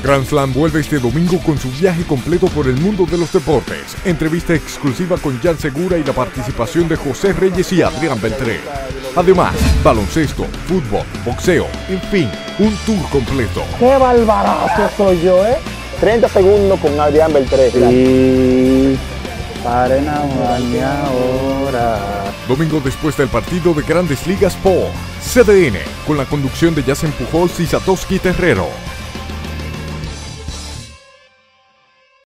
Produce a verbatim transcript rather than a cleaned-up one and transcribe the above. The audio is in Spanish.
Grand Slam vuelve este domingo con su viaje completo por el mundo de los deportes. Entrevista exclusiva con Jan Segura y la participación de José Reyes y Adrián Beltré. Además, baloncesto, fútbol, boxeo, en fin, un tour completo. ¡Qué barbarazo soy yo, eh! treinta segundos con Adrián Beltré. Sí, para enamorarme ahora. Domingo después del partido de Grandes Ligas por C D N, con la conducción de Yacen Pujols y Satoshi Terrero.